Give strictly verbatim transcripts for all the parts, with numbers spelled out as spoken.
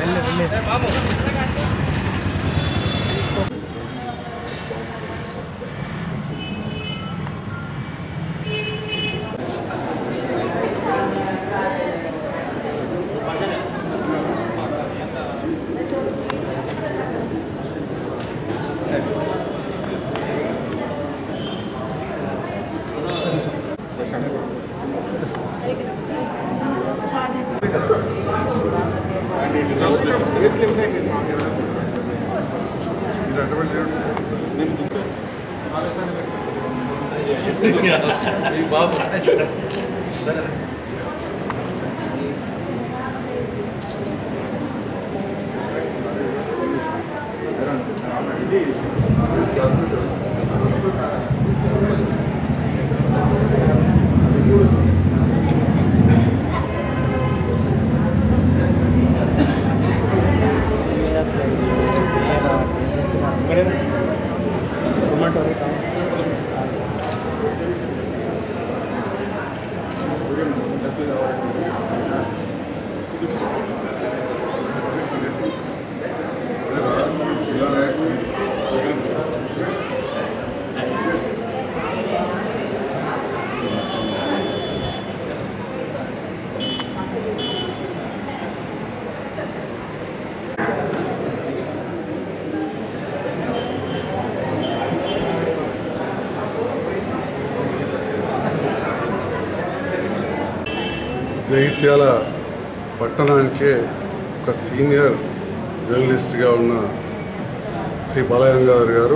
జగిత్యాల పట్టణానికే ఒక సీనియర్ జర్నలిస్ట్గా ఉన్న శ్రీ బాలగంగాధర్ గారు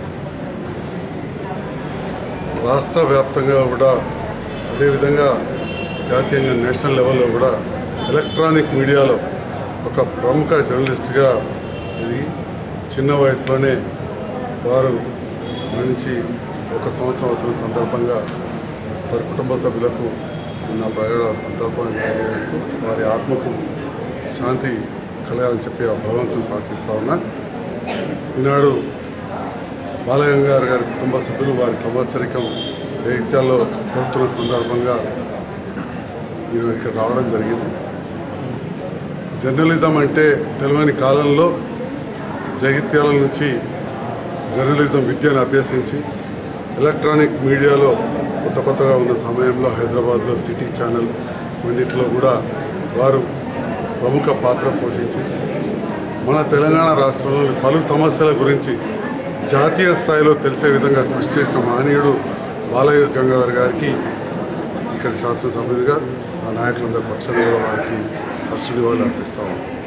రాష్ట్ర వ్యాప్తంగా కూడా అదేవిధంగా జాతీయంగా నేషనల్ లెవెల్లో కూడా ఎలక్ట్రానిక్ మీడియాలో ఒక ప్రముఖ జర్నలిస్ట్గా ఇది చిన్న వయసులోనే వారు మంచి ఒక సంవత్సరం అవుతున్న సందర్భంగా వారి కుటుంబ సభ్యులకు నా ప్రయాణ సందర్భాన్ని తెలియజేస్తూ వారి ఆత్మకు శాంతి కలగాలని చెప్పి ఆ భగవంతుని ప్రార్థిస్తూ ఉన్నా. ఈనాడు బాలగంగాధర్ గారి కుటుంబ సభ్యులు వారి సంవత్సరికం జగిత్యాలలో జరుపుతున్న సందర్భంగా ఈనాడు ఇక్కడ రావడం జరిగింది. జర్నలిజం అంటే తెలియని కాలంలో జగిత్యాల నుంచి జర్నలిజం విద్యను అభ్యసించి ఎలక్ట్రానిక్ మీడియాలో కొత్త కొత్తగా ఉన్న సమయంలో హైదరాబాద్లో సిటీ ఛానల్ అన్నింటిలో కూడా వారు ప్రముఖ పాత్ర పోషించి మన తెలంగాణ రాష్ట్రంలోని పలు సమస్యల గురించి జాతీయ స్థాయిలో తెలిసే విధంగా కృషి చేసిన మహనీయుడు బాలగంగాధర్ గారికి ఇక్కడ శాసనసభ్యుడిగా ఆ నాయకులందరి పక్షాన వారికి అష్ట నివాళులు అర్పిస్తాము.